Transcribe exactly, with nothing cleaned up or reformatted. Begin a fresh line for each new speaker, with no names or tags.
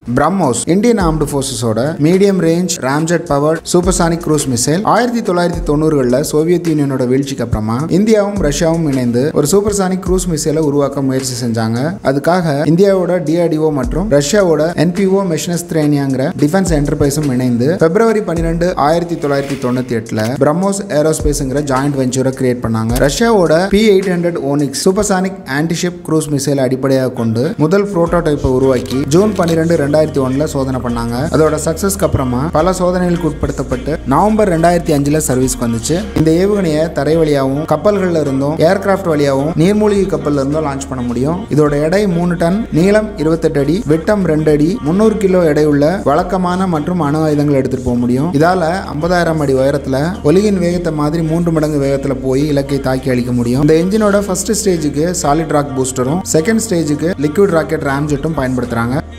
BrahMos Indian armed ஃபோர்ஸஸோட medium range ramjet powered supersonic cruise missile ஆயிரத்தி தொள்ளாயிரத்தி தொண்ணூறுகளில் சோவியத் யூனியனோட வீழ்ச்சிக்கு அப்புறமா இந்தியாவும் ரஷ்யாவும் இணைந்து ஒரு சூப்பர்சானிக் க்ரூஸ் மிசைலை உருவாக்க முயற்சி செஞ்சாங்க. அதுக்காக இந்தியாவோட டிஆர்டிஓ மற்றும் ரஷ்யாவோட என்பிஓ மெஷினஸ்திரேனியாங்கிற டிஃபென்ஸ் என்டர்பிரைஸும் இணைந்து பிப்ரவரி பன்னிரெண்டு ஆயிரத்தி தொள்ளாயிரத்தி தொண்ணூத்தி எட்டுல பிரம்மோஸ் ஏரோஸ்பேஸ்ங்கிற ஜாயிண்ட் வெஞ்சரை கிரியேட் பண்ணாங்க. ரஷ்யாவோட P eight hundred Onyx supersonic antiship cruise மிசைலை அடிப்படையாக கொண்டு முதல் புரோட்டோடைப்பை உருவாக்கி ஜூன் பன்னிரெண்டு ரெண்டாயிரத்தி ஒன்னுல சோதனை பண்ணாங்க. அதோட சக்சஸ்க்கு அப்புறமா பல சோதனைகளுக்கு உட்படுத்தப்பட்டு நவம்பர் ரெண்டாயிரத்தி அஞ்சுல சர்வீஸ்க்கு வந்துச்சு. இந்த ஏவுகணையை தரை வழியாகவும் கப்பல்கள்ல இருந்தும் ஏர்கிராஃப்ட் வழியாகவும் நீர்மூழ்கி கப்பல்ல இருந்தும் லான்ச் பண்ண முடியும். இதோட எடை மூணு டன், நீளம் இருபத்தெட்டு அடி, விட்டம் ரெண்டு அடி, முன்னூறு கிலோ எடையுள்ள வழக்கமான மற்றும் அணு ஆயுதங்கள் எடுத்துட்டு போக முடியும். இதால ஐம்பதாயிரம் அடி உயரத்துல ஒலியின் வேகத்தை மாதிரி மூன்று மடங்கு வேகத்துல போய் இலக்கை தாக்கி அளிக்க முடியும். இந்த என்ஜினோட ஃபர்ஸ்ட் ஸ்டேஜுக்கு சாலிட் ராக் பூஸ்டரும் செகண்ட் ஸ்டேஜுக்கு லிக்விட் ராக்கெட் ராம்ஜெட்டும் பயன்படுத்துறாங்க.